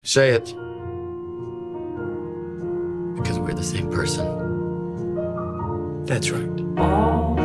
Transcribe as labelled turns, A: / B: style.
A: Say it. Because we're the same person.
B: That's right.